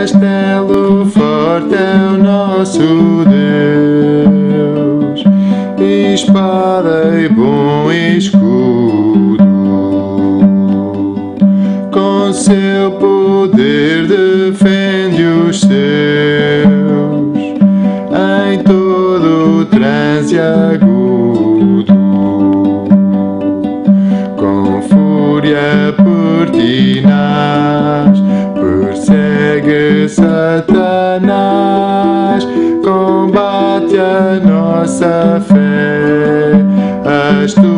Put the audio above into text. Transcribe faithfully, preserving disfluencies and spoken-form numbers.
castelo forte é o nosso Deus, espada e bom escudo, com seu poder defende os seus, em todo o transe agudo, com fúria pertinaz, persegue Satanás, combate a nossa fé, as